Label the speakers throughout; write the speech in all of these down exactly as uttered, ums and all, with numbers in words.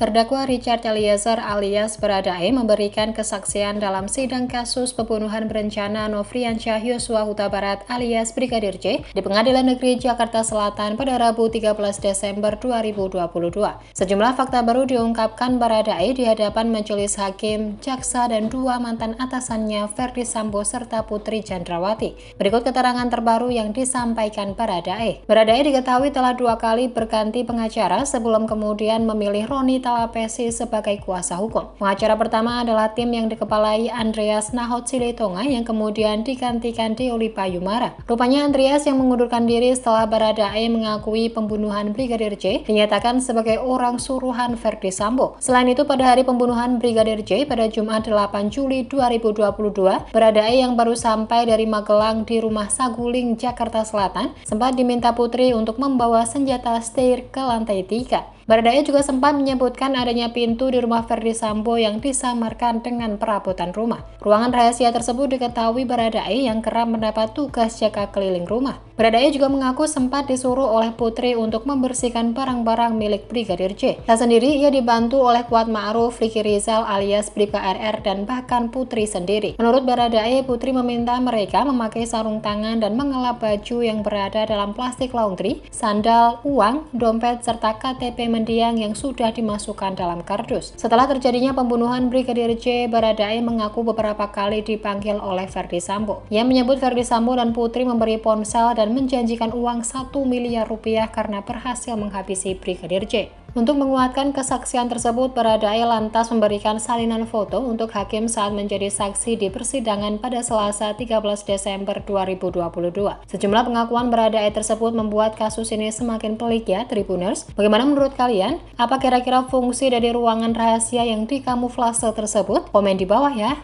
Speaker 1: Terdakwa Richard Eliezer alias Baradae memberikan kesaksian dalam sidang kasus pembunuhan berencana Nofriansyah Yosua Huta Barat alias Brigadir J di Pengadilan Negeri Jakarta Selatan pada Rabu tiga belas Desember dua ribu dua puluh dua. Sejumlah fakta baru diungkapkan Baradae di hadapan majelis hakim, jaksa, dan dua mantan atasannya Ferdi Sambo serta Putri Chandrawati. Berikut keterangan terbaru yang disampaikan Baradae. Baradae diketahui telah dua kali berganti pengacara sebelum kemudian memilih Roni Talapesi sebagai kuasa hukum. Pengacara pertama adalah tim yang dikepalai Andreas Nahot Siletonga yang kemudian digantikan Deoli Payumara. Rupanya Andreas yang mengundurkan diri setelah Baradae mengakui pembunuhan Brigadir J dinyatakan sebagai orang suruhan Ferdi Sambo. Selain itu, pada hari pembunuhan Brigadir J pada Jumat delapan Juli dua ribu dua puluh dua, Baradae yang baru sampai dari Magelang di rumah Saguling, Jakarta Selatan sempat diminta Putri untuk membawa senjata Steyr ke lantai tiga. Baradae juga sempat menyebutkan adanya pintu di rumah Ferdi Sambo yang disamarkan dengan perabotan rumah. Ruangan rahasia tersebut diketahui Baradae yang kerap mendapat tugas jaga keliling rumah. Baradae juga mengaku sempat disuruh oleh Putri untuk membersihkan barang-barang milik Brigadir J. Tak sendiri, ia dibantu oleh Kuat Ma'ruf, Ricky Rizal alias Bribka R R, dan bahkan Putri sendiri. Menurut Baradae, Putri meminta mereka memakai sarung tangan dan mengelap baju yang berada dalam plastik laundry, sandal, uang, dompet, serta K T P mendiang yang sudah dimasukkan dalam kardus. Setelah terjadinya pembunuhan Brigadir J, Baradae mengaku beberapa kali dipanggil oleh Ferdi Sambo. Ia menyebut Ferdi Sambo dan Putri memberi ponsel dan menjanjikan uang satu miliar rupiah karena berhasil menghabisi Brigadir J. Untuk menguatkan kesaksian tersebut, Baradae lantas memberikan salinan foto untuk hakim saat menjadi saksi di persidangan pada Selasa tiga belas Desember dua ribu dua puluh dua. Sejumlah pengakuan Baradae tersebut membuat kasus ini semakin pelik ya, Tribuners. Bagaimana menurut kalian? Apa kira-kira fungsi dari ruangan rahasia yang dikamuflase tersebut? Komen di bawah ya.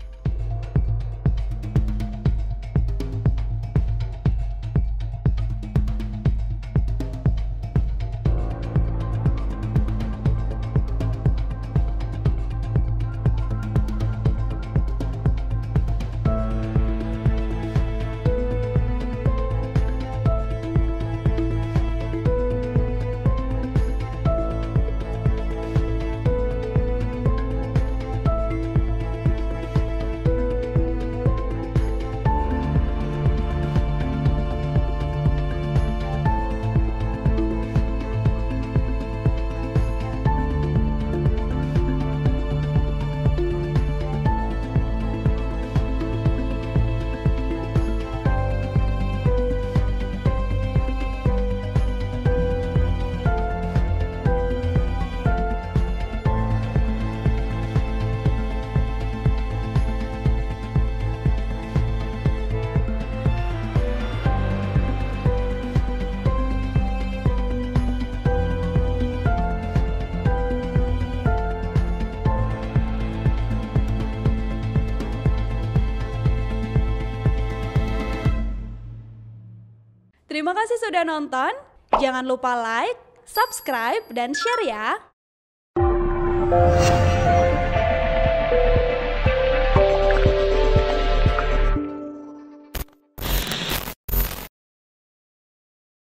Speaker 2: Terima kasih sudah nonton. Jangan lupa like, subscribe, dan share ya.